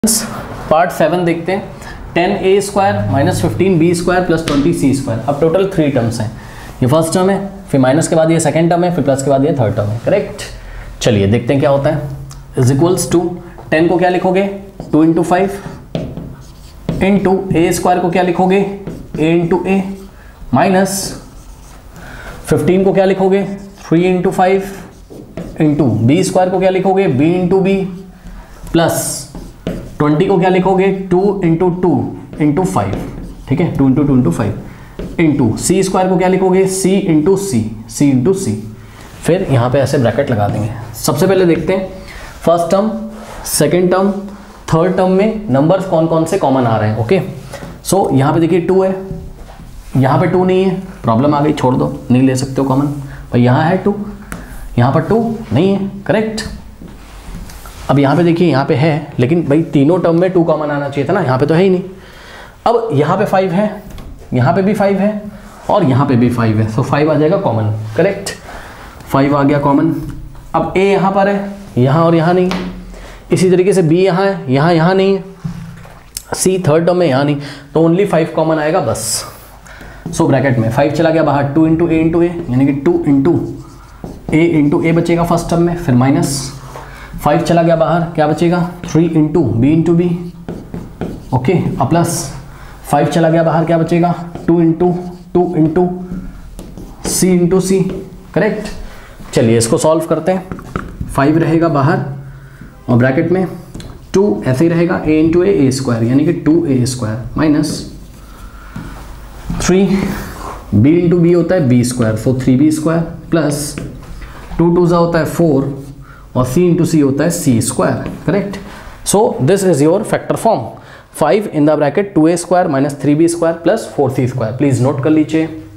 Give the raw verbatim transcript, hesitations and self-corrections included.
Part seven देखते हैं। Ten A square minus fifteen B square plus twenty C square. अब total three terms हैं। ये first term है, फिर माइनस के बाद ये सेकंड टर्म है, फिर प्लस के बाद ये थर्ड टर्म है। करेक्ट। चलिए देखते हैं क्या होता है। इज इक्वल्स टू टेन को क्या लिखोगे, two into five into A square को क्या लिखोगे, A into A, minus fifteen को क्या लिखोगे, three into five into B square को क्या लिखोगे, B into B, plus twenty को क्या लिखोगे, two into two into five. ठीक है, two into two into five into C square को क्या लिखोगे, सी इंटू सी, सी इंटू सी। फिर यहाँ पे ऐसे ब्रैकेट लगा देंगे। सबसे पहले देखते हैं first term, second term, third term में नंबर्स कौन कौन से कॉमन आ रहे हैं। ओके, सो यहाँ पे देखिए टू है, यहाँ पे टू नहीं है, प्रॉब्लम आ गई, छोड़ दो, नहीं ले सकते हो कॉमन। भाई यहाँ है टू, यहाँ पर टू नहीं है। करेक्ट। अब यहाँ पे देखिए, यहाँ पे है, लेकिन भाई तीनों टर्म में टू कॉमन आना चाहिए था ना, यहाँ पे तो है ही नहीं। अब यहाँ पे फाइव है, यहाँ पे भी फाइव है, और यहाँ पे भी फाइव है, सो फाइव आ जाएगा कॉमन। करेक्ट, फाइव आ गया कॉमन। अब ए यहाँ पर है, यहाँ और यहाँ नहीं। इसी तरीके से बी यहाँ है, यहाँ यहाँ नहीं है, सी थर्ड टर्म में यहाँ नहीं, तो ओनली फाइव कॉमन आएगा बस। सो ब्रैकेट में फाइव चला गया बाहर, two into A into A, यानी कि two into A into A बचेगा फर्स्ट टर्म में, फिर माइनस फाइव चला गया बाहर, क्या बचेगा, three into B into B. Okay, अब प्लस फाइव चला गया बाहर, क्या बचेगा, two into two into C into C. Correct. चलिए इसको सॉल्व करते हैं। फाइव रहेगा बाहर और ब्रैकेट में टू ऐसे ही रहेगा, ए इंटू ए, ए स्क्वायर, यानी कि two A square, minus three B into B होता है B square, so three B square, plus two two ज़ा होता है फोर, और c इंटू सी होता है C square. Correct. So this is your factor form. Five in the bracket two A square minus three B square plus four C square. Please note कर लीजिए।